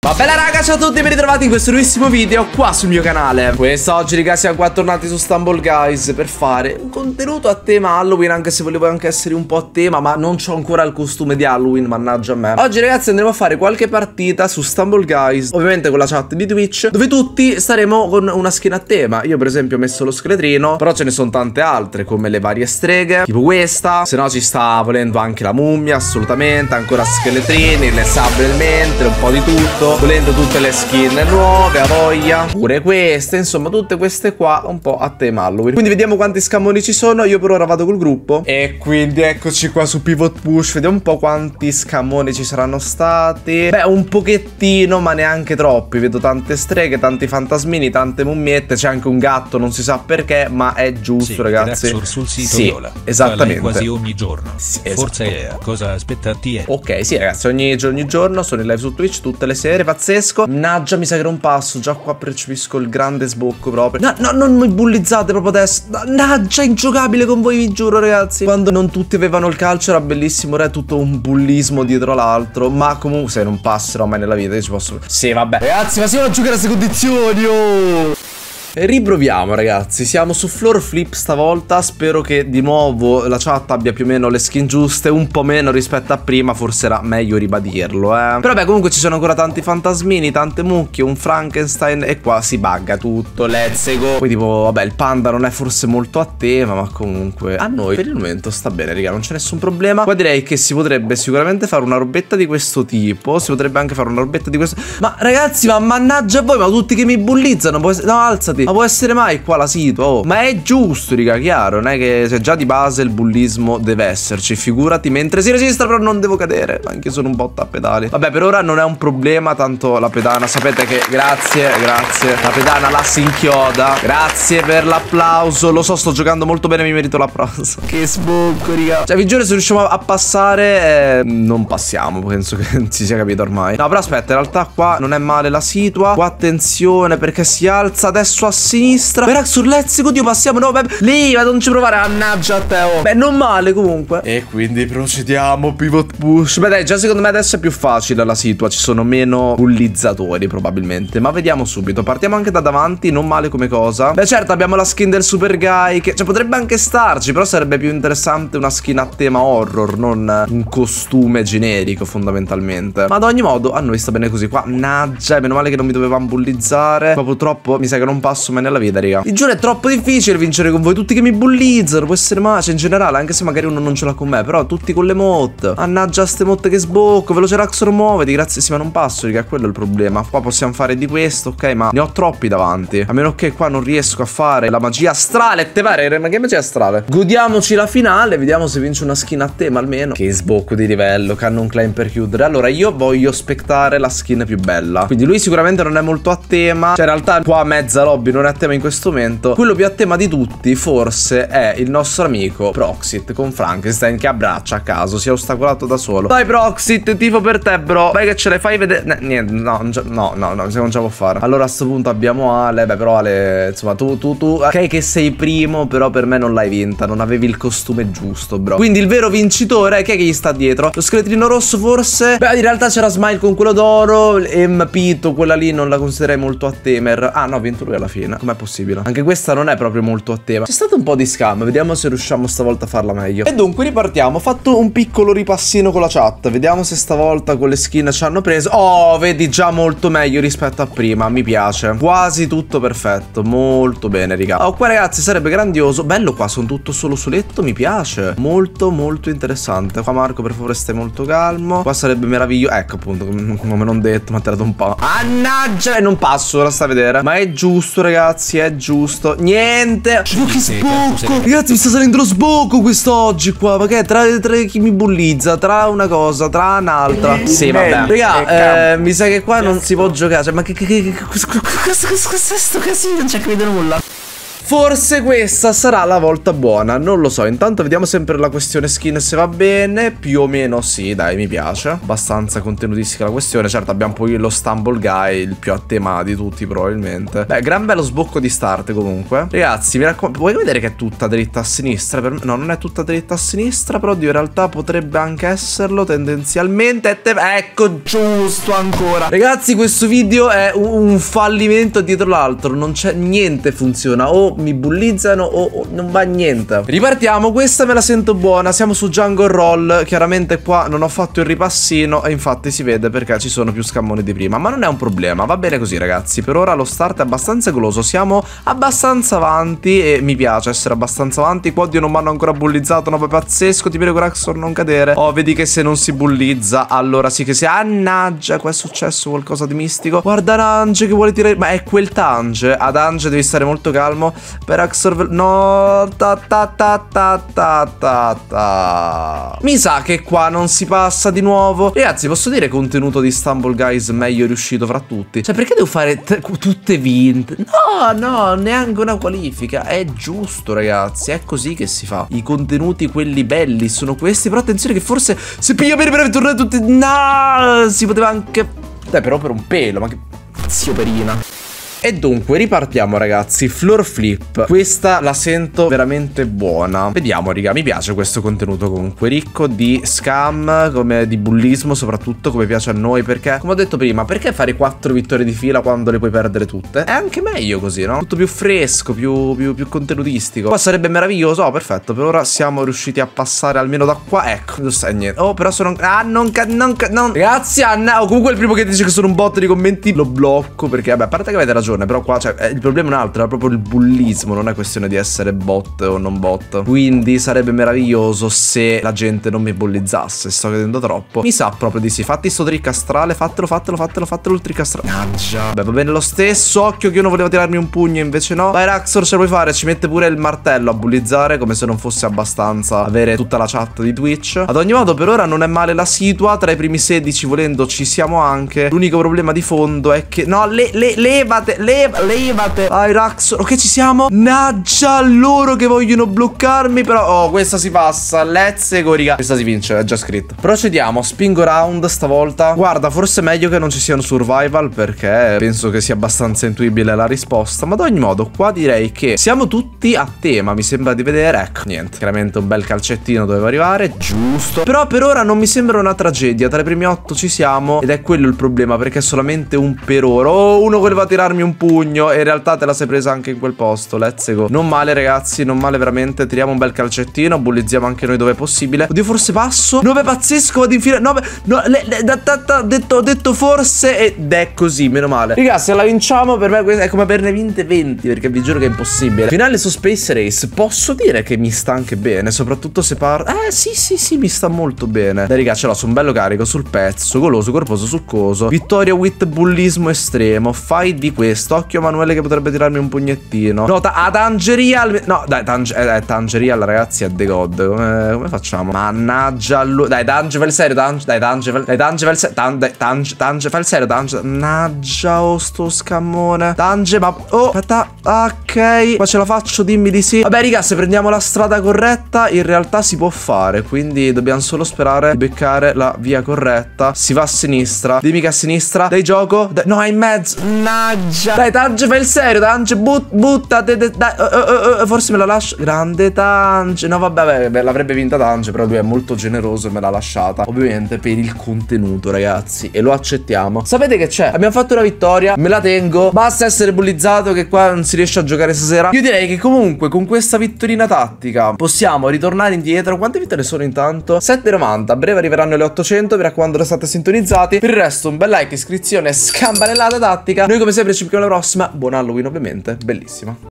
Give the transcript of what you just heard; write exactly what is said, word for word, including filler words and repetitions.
Ma bella raga, ciao a tutti e ben ritrovati in questo nuovissimo video qua sul mio canale. Quest'oggi raga siamo qua tornati su Stumble Guys per fare un contenuto a tema Halloween, anche se volevo anche essere un po' a tema, ma non c'ho ancora il costume di Halloween, mannaggia a me. Oggi ragazzi andremo a fare qualche partita su Stumble Guys, ovviamente con la chat di Twitch, dove tutti staremo con una skin a tema. Io per esempio ho messo lo scheletrino, però ce ne sono tante altre come le varie streghe, tipo questa. Se no ci sta volendo anche la mummia, assolutamente, ancora scheletrini, le sabbie del mentre, un po' di tutto. Volendo tutte le skin nuove, a voglia. Pure queste, insomma tutte queste qua un po' a tema Halloween. Quindi vediamo quanti scammoni ci sono. Io per ora vado col gruppo. E quindi eccoci qua su Pivot Push. Vediamo un po' quanti scammoni ci saranno stati. Beh, un pochettino, ma neanche troppi. Vedo tante streghe, tanti fantasmini, tante mummiette. C'è anche un gatto, non si sa perché, ma è giusto, sì, ragazzi. Sul sito sì, Viola. esattamente. Quasi ogni giorno. Sì, esatto. Forse è cosa aspettati è. Ok, sì ragazzi, ogni, ogni giorno sono in live su Twitch tutte le sere. Pazzesco. Mannaggia, mi sa che non passo. Già qua percepisco il grande sbocco proprio. No, no, non mi bullizzate proprio adesso. Mannaggia, ingiocabile con voi, vi giuro ragazzi. Quando non tutti avevano il calcio era bellissimo. Era tutto un bullismo dietro l'altro. Ma comunque se non passerò mai nella vita io ci posso... Sì, vabbè ragazzi, ma siamo a giocare a queste condizioni, oh! Riproviamo ragazzi, siamo su floor flip stavolta. Spero che di nuovo la chat abbia più o meno le skin giuste. Un po' meno rispetto a prima, forse era meglio ribadirlo eh. Però beh, comunque ci sono ancora tanti fantasmini, tante mucchie, un Frankenstein. E qua si bugga tutto, let's go. Poi tipo, vabbè, il panda non è forse molto a tema, ma comunque a noi per il momento sta bene raga, non c'è nessun problema. Qua direi che si potrebbe sicuramente fare una robetta di questo tipo. Si potrebbe anche fare una robetta di questo. Ma ragazzi, ma mannaggia a voi, ma tutti che mi bullizzano. No, alzati. Ma può essere mai qua la situa, oh. Ma è giusto, raga, chiaro. Non è che se già di base il bullismo deve esserci, figurati mentre si resista. Però non devo cadere, anche sono un botto a pedali. Vabbè, per ora non è un problema, tanto la pedana sapete che, grazie, grazie, la pedana la si inchioda. Grazie per l'applauso. Lo so, sto giocando molto bene, mi merito l'applauso. Che sbocco, raga. Cioè vi giuro, se riusciamo a passare eh, non passiamo, penso che si sia capito ormai. No, però aspetta, in realtà qua non è male la situa. Qua attenzione perché si alza adesso a sinistra. Beh, sul let's go, Dio, passiamo. No, beh, lì, ma non ci provare. Mannaggia a te, oh. Beh, non male comunque. E quindi procediamo, pivot push. Beh, dai, già secondo me adesso è più facile la situa. Ci sono meno bullizzatori probabilmente. Ma vediamo subito. Partiamo anche da davanti, non male come cosa. Beh, certo, abbiamo la skin del super guy che, cioè, potrebbe anche starci, però sarebbe più interessante una skin a tema horror, non un costume generico fondamentalmente. Ma ad ogni modo a noi sta bene così. Qua, mannaggia, meno male che non mi dovevamo bullizzare. Ma purtroppo mi sa che non passo mai nella vita, raga. Vi giuro, è troppo difficile vincere con voi. Tutti che mi bullizzano. Può essere mace in generale, anche se magari uno non ce l'ha con me. Però tutti con le motte. Mannaggia ste motte che sbocco. Velociraxor, muoviti. Grazie, sì, ma non passo, raga. Quello è il problema. Qua possiamo fare di questo, ok, ma ne ho troppi davanti. A meno che qua non riesco a fare la magia astrale. Te pare? Ma che magia astrale? Godiamoci la finale. Vediamo se vince una skin a tema almeno. Che sbocco di livello. Cannon Climb per chiudere. Allora io voglio aspettare la skin più bella. Quindi lui sicuramente non è molto a tema. Cioè in realtà qua mezza lobby non è a tema in questo momento. Quello più a tema di tutti forse è il nostro amico Proxit con Frankenstein che abbraccia a caso. Si è ostacolato da solo. Dai Proxit, tifo per te bro. Vai che ce le fai vedere. Niente, no, no, no, no, se non ce la può fare. Allora a sto punto abbiamo Ale. Beh però Ale, insomma tu, tu, tu ok che sei primo, però per me non l'hai vinta. Non avevi il costume giusto bro. Quindi il vero vincitore, chi è che gli sta dietro? Lo scheletrino rosso forse? Beh in realtà c'era Smile con quello d'oro. E Mpito, quella lì non la considererei molto a temer. Ah no, ha vinto lui alla fine. Com'è possibile? Anche questa non è proprio molto a tema. C'è stato un po' di scam. Vediamo se riusciamo stavolta a farla meglio. E dunque ripartiamo. Ho fatto un piccolo ripassino con la chat. Vediamo se stavolta con le skin ci hanno preso. Oh, vedi, già molto meglio rispetto a prima. Mi piace. Quasi tutto perfetto. Molto bene, raga. Oh, qua ragazzi sarebbe grandioso. Bello qua, sono tutto solo soletto. Mi piace. Molto, molto interessante. Qua Marco, per favore, stai molto calmo. Qua sarebbe meraviglioso. Ecco appunto, come non detto, mi ha tirato un po'. Mannaggia, e non passo, ora sta a vedere. Ma è giusto, ragazzi, è giusto. Niente. Oh, che sbocco. Ragazzi, mi sta salendo lo sbocco quest'oggi qua. Ma che tra, tra chi mi bullizza, tra una cosa, tra un'altra. Sì, vabbè. Raga, eh, mi sa che qua non si può giocare. Cioè, ma che che che questo casino, non c'è che vedo nulla. forse questa sarà la volta buona. Non lo so, intanto vediamo sempre la questione skin se va bene. Più o meno sì, dai, mi piace. Abbastanza contenutistica la questione. Certo, abbiamo poi lo Stumble Guy, il più a tema di tutti probabilmente. Beh, gran bello sbocco di start comunque. Ragazzi, mi raccomando, vuoi vedere che è tutta dritta a sinistra? Per me, no, non è tutta dritta a sinistra, però in realtà potrebbe anche esserlo tendenzialmente. Ecco, giusto ancora. Ragazzi, questo video è un, un fallimento dietro l'altro. Non c'è niente funziona. O mi bullizzano o, o non va niente. Ripartiamo, questa me la sento buona. Siamo su Jungle Roll. Chiaramente qua non ho fatto il ripassino e infatti si vede perché ci sono più scammoni di prima. Ma non è un problema, va bene così ragazzi. Per ora lo start è abbastanza goloso. Siamo abbastanza avanti e mi piace essere abbastanza avanti. Qua Dio non mi hanno ancora bullizzato. No, pazzesco, ti prego Raxor non cadere. Oh, vedi che se non si bullizza allora sì che si... Annaggia, qua è successo qualcosa di mistico. Guarda Tange che vuole tirare. Ma è quel Tange. Ad Ange devi stare molto calmo. Per Raxor... No, ta ta ta ta ta ta ta. Mi sa che qua non si passa di nuovo. Ragazzi, posso dire contenuto di Stumble Guys meglio riuscito fra tutti? Cioè, perché devo fare tutte vinte? No, no, neanche una qualifica. È giusto, ragazzi. È così che si fa. I contenuti, quelli belli, sono questi. Però attenzione che forse se piglia per per tornare tutti. No, si poteva anche... Dai, però per un pelo. Ma che... Zio Perina. E dunque ripartiamo ragazzi, floor flip. Questa la sento veramente buona. Vediamo raga, mi piace questo contenuto comunque ricco di scam, come di bullismo soprattutto, come piace a noi. Perché come ho detto prima, perché fare quattro vittorie di fila quando le puoi perdere tutte? È anche meglio così, no? Tutto più fresco, più, più, più contenutistico. Qua sarebbe meraviglioso. Oh perfetto, per ora siamo riusciti a passare almeno da qua. Ecco, non sai niente. Oh però sono... Ah non ca... non ca... non... Ragazzi, Anna, o comunque il primo che dice che sono un bot di commenti lo blocco. Perché vabbè, a parte che avete ragione, però qua cioè, il problema è un altro, è proprio il bullismo, non è questione di essere bot o non bot. Quindi sarebbe meraviglioso se la gente non mi bullizzasse. Sto credendo troppo. Mi sa proprio di sì. Fatti sto trick astrale, fatelo, fatelo, fatelo, fatelo il trick astrale. Mannaggia. Beh, va bene lo stesso. Occhio che io non volevo tirarmi un pugno, invece no. Vai Raxor, ce lo puoi fare. Ci mette pure il martello a bullizzare, come se non fosse abbastanza avere tutta la chat di Twitch. Ad ogni modo per ora non è male la situa. Tra i primi sedici volendo ci siamo anche. L'unico problema di fondo è che... No, le, le, levate, levate. Levate. Vai Raxor. Ok, ci siamo. Naggia loro che vogliono bloccarmi. Però oh, questa si passa. Let's go raga. Questa si vince, è già scritto. Procediamo. Spingo round stavolta. Guarda, forse è meglio che non ci sia un survival, perché penso che sia abbastanza intuibile la risposta. Ma ad ogni modo qua direi che siamo tutti a tema, mi sembra di vedere. Ecco, niente. Chiaramente un bel calcettino doveva arrivare. Giusto. Però per ora non mi sembra una tragedia. Tra i primi otto ci siamo. Ed è quello il problema, perché è solamente un per ora. Oh, uno voleva tirarmi un pugno e in realtà te la sei presa anche in quel posto. Let's go. Non male ragazzi, non male veramente. Tiriamo un bel calcettino, bullizziamo anche noi dove è possibile. Oddio, forse passo. nove pazzesco, vado in fila. nove no, le, le, da, da, da, detto, detto forse ed è così, meno male. Raga, se la vinciamo per me è come averne vinte venti, perché vi giuro che è impossibile. Finale su Space Race. Posso dire che mi sta anche bene, soprattutto se parlo. Eh sì sì sì, mi sta molto bene. Dai raga, ce l'ho, sono bello carico sul pezzo, goloso, corposo, succoso. Vittoria with bullismo estremo. Fai di questo. Occhio Manuele che potrebbe tirarmi un pugnettino. No, ta a Tangerial. No, dai, Tange eh, Tangerial, ragazzi, è the god. Come, come facciamo? Mannaggia lui. Dai, Tange, fai il serio, Tange. Dai, Tange, fai, dai, Tange, fai il serio. Tange, Tange, Tange, fai il serio, Tange. Mannaggia, oh, sto scammone. Tange, ma... Oh, aspetta. Ok. Qua ce la faccio, dimmi di sì. Vabbè, raga, se prendiamo la strada corretta, in realtà si può fare. Quindi dobbiamo solo sperare di beccare la via corretta. Si va a sinistra. Dimmi che a sinistra. Dai, gioco. Dai, no, è in mezzo. Mannaggia. Dai, Tange, fai il serio, Tange, but, buttate, dai, uh, uh, uh, forse me la lascio. Grande Tange. No, vabbè, vabbè, l'avrebbe vinta Tange, però lui è molto generoso e me l'ha lasciata. Ovviamente per il contenuto, ragazzi, e lo accettiamo. Sapete che c'è? Abbiamo fatto una vittoria, me la tengo. Basta essere bullizzato che qua non si riesce a giocare stasera. Io direi che comunque con questa vittorina tattica possiamo ritornare indietro. Quante vittorie sono intanto? sette novanta. A breve arriveranno le ottocento, mi raccomando restate sintonizzati. Per il resto un bel like, iscrizione, scampanellata tattica. Noi come sempre ci vediamo alla prossima. Buon Halloween ovviamente, bellissima.